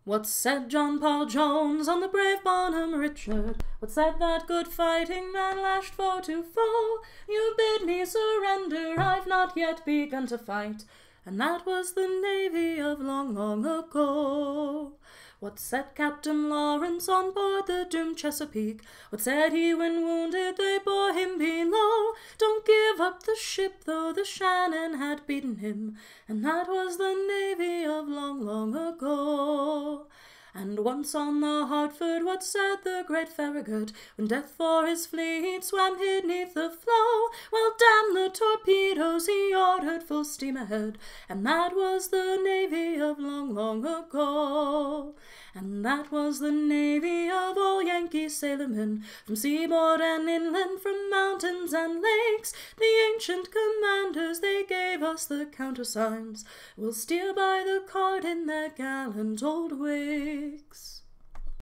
What said John Paul Jones on the brave Bonhomme Richard? What said that good fighting man lashed foe to foe? You bid me surrender, I've not yet begun to fight. And that was the Navy of long, long ago. What said Captain Lawrence on board the doomed Chesapeake? What said he when wounded they bore him below? Don't give up the ship though the Shannon had beaten him. And that was the Navy of long, long ago. And once on the Hartford, what said the great Farragut, when death for his fleet swam hid 'neath the floe? Well, damn the torpedoes, he ordered full steam ahead, and that was the Navy of long, long ago. And that was the Navy of all Yankee sailormen, from seaboard and inland, from mountains and lakes. The ancient commanders, they gave us the countersigns. We'll steer by the card in their gallant old wakes.